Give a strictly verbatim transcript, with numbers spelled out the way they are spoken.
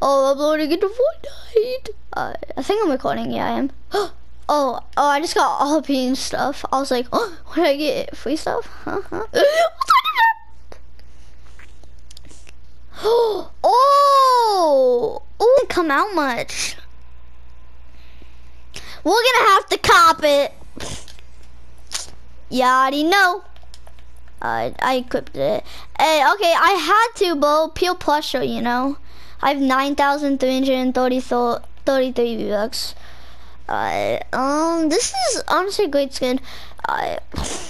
Oh, I'm loading into Fortnite. Uh, I think I'm recording. Yeah, I am. Oh, oh, I just got Alpine stuff. I was like, oh, what did I get? Free stuff? Huh? Huh? Oh, oh, it come out much. We're gonna have to cop it. You already know. Uh, I equipped it. Hey, okay, I had to, bro. Pure Plusher, you know. I have nine thousand three hundred thirty-three V-Bucks. Uh, um, this is honestly a great skin. Uh,